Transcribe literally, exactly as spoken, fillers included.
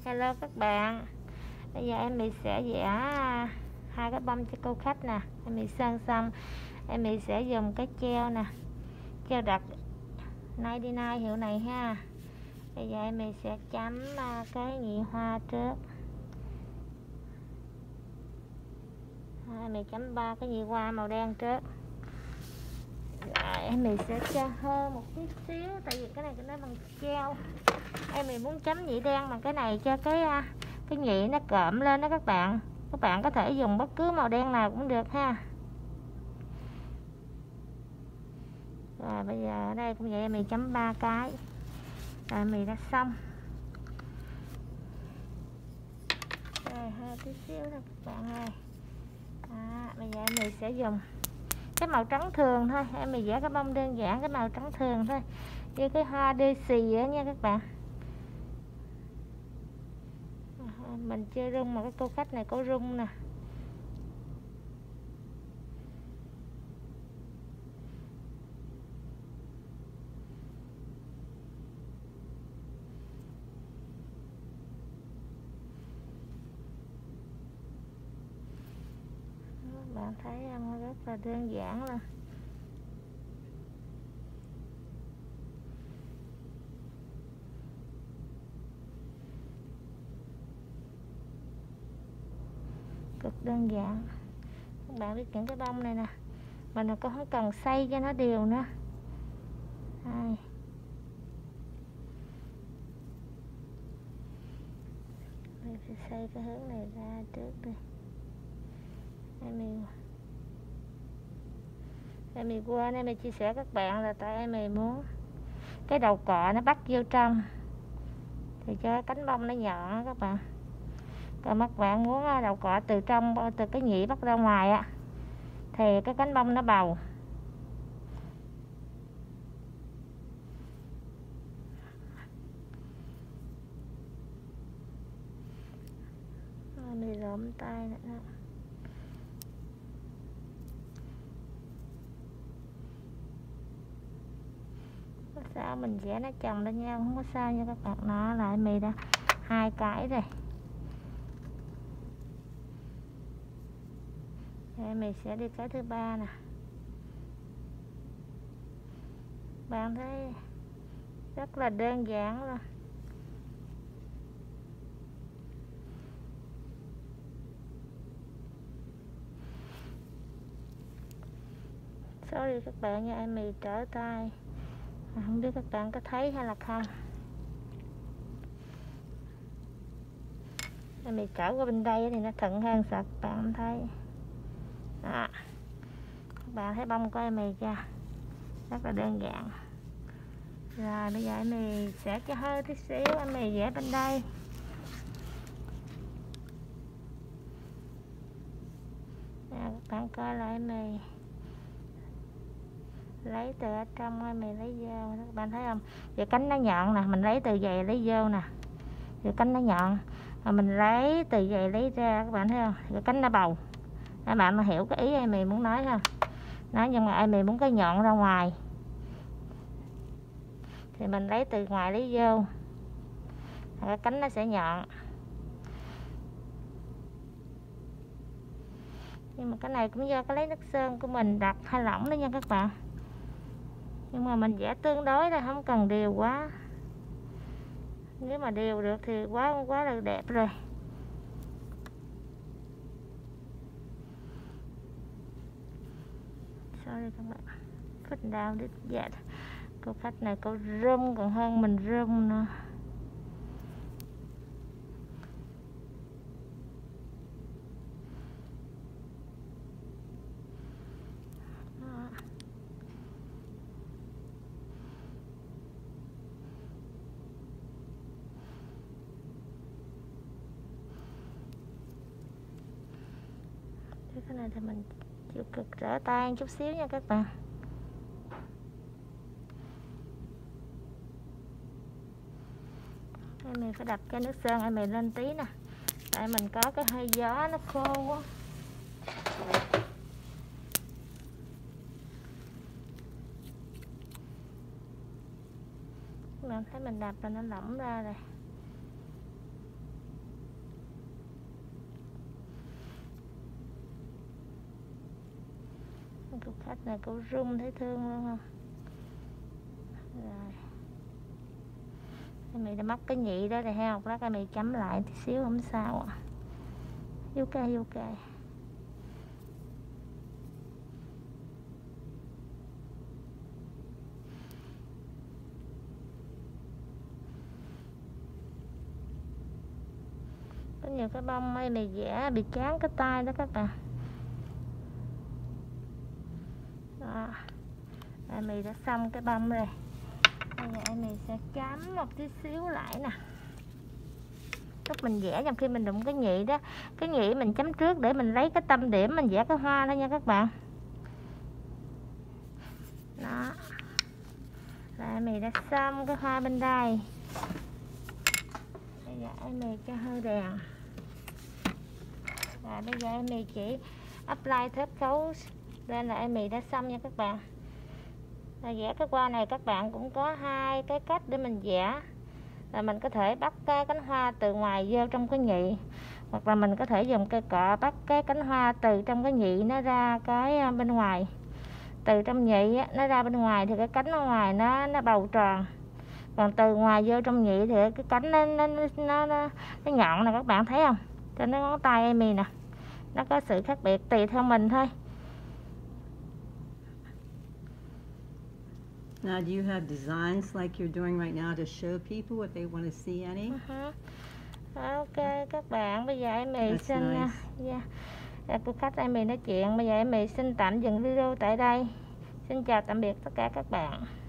Hello các bạn. Bây giờ em mình sẽ vẽ hai cái bông cho cô khách nè. Em mình sơn xong, em mình sẽ dùng cái treo nè, treo đặt chín chín hiệu này ha. Bây giờ em mình sẽ chấm cái nhị hoa trước. Em mình chấm ba cái nhị hoa màu đen trước. Rồi em mình sẽ cho hơn một chút xíu, tại vì cái này nó bằng treo. Em mình muốn chấm nhị đen bằng cái này cho cái cái nhị nó cộm lên đó các bạn. Các bạn có thể dùng bất cứ màu đen nào cũng được ha. Rồi bây giờ ở đây cũng vậy, mình chấm ba cái. Rồi mình đã xong. Rồi hơi tí xíu thôi các bạn ơi. Đó, bây giờ mình sẽ dùng cái màu trắng thường thôi. Em mình vẽ cái bông đơn giản cái màu trắng thường thôi, như cái hoa daisy á nha các bạn. Mình chơi rung mà cái cô khách này có rung nè. Bạn thấy không, rất là đơn giản luôn. Cực đơn giản. Các bạn biết những cái bông này nè, mình cũng không cần xay cho nó đều nữa. Đây. Mình sẽ xay cái hướng này ra trước đi. Em mình em mình quên em mình chia sẻ các bạn là tại em mình muốn cái đầu cọ nó bắt vô trong thì cho cánh bông nó nhọn các bạn. Còn các bạn muốn đầu cọ từ trong, từ cái nhị bắt ra ngoài á, thì cái cánh bông nó bầu. Mình lộn tay nữa. Sao mình vẽ nó chồng lên nhau không có sao nha các bạn. Nó lại mì đã hai cái rồi. Đây, mình sẽ đi cái thứ ba nè. Bạn thấy rất là đơn giản luôn. Sorry các bạn nha, em mì trở tay. Không biết các bạn có thấy hay là không. Em mì trở qua bên đây thì nó thuận hơn, sợ các bạn không thấy. Đó. Các bạn thấy bông của em mì chưa? Rất là đơn giản. Rồi bây giờ em mì sẽ cho hơi tí xíu, em mì vẽ bên đây. Rồi, các bạn coi lại em mì lấy từ ở trong em mì lấy vô, các bạn thấy không? Vậy cánh nó nhọn nè, mình lấy từ vậy lấy vô nè. Vậy cánh nó nhọn, mà mình lấy từ vậy lấy ra, các bạn thấy không? Vậy cánh nó bầu. Các bạn hiểu cái ý em mì muốn nói không? Nói nhưng mà em mì muốn cái nhọn ra ngoài thì mình lấy từ ngoài lấy vô, cái cánh nó sẽ nhọn. Nhưng mà cái này cũng do cái lấy nước sơn của mình đặc hay lỏng đó nha các bạn. Nhưng mà mình vẽ tương đối là không cần đều quá. Nếu mà đều được thì quá quá là đẹp rồi. Sorry các bạn. Phích đau đít dạ. Cô khách này cô rung còn hơn mình rung nữa. Cái này thì mình chịu cực rửa tay chút xíu nha các bạn. Em mình phải đập cái nước sơn em mình lên tí nè, tại mình có cái hơi gió nó khô quá. Các bạn thấy mình đập là nó lỏng ra rồi. Cô khách này cô rung thấy thương luôn không? Rồi cái mì đã móc cái nhị đó rồi ha, một lát cái mì chấm lại tí xíu không sao ạ. Ok ok. Có nhiều cái bông ấy mì vẽ bị chán cái tay đó các bạn. Đó. Rồi mì đã xong cái bông rồi. Bây giờ mì sẽ chấm một tí xíu lại nè. Lúc mình vẽ trong khi mình đụng cái nhị đó, cái nhị mình chấm trước để mình lấy cái tâm điểm mình vẽ cái hoa thôi nha các bạn. Đó. Rồi mì đã xong cái hoa bên đây. Bây giờ mì cho hơi đèn. Rồi bây giờ mì chỉ apply thớp khấu lên là mì đã xong nha các bạn. Rồi vẽ cái hoa này các bạn cũng có hai cái cách để mình vẽ. Là mình có thể bắt cái cánh hoa từ ngoài vô trong cái nhị, hoặc là mình có thể dùng cây cọ bắt cái cánh hoa từ trong cái nhị nó ra cái bên ngoài. Từ trong nhị á, nó ra bên ngoài thì cái cánh ở ngoài nó nó bầu tròn, còn từ ngoài vô trong nhị thì cái cánh nó nó nó, nó, nó nhọn nè các bạn thấy không? Trên cái ngón tay em nè, nó có sự khác biệt tùy theo mình thôi. Now, do you have designs like you're doing right now to show people if they want to see any? Uh-huh. Ok các bạn, bây giờ em mì xin nice. uh, yeah. Cô khách em mì nói chuyện, bây giờ em mì xin tạm dừng video tại đây. Xin chào tạm biệt tất cả các bạn.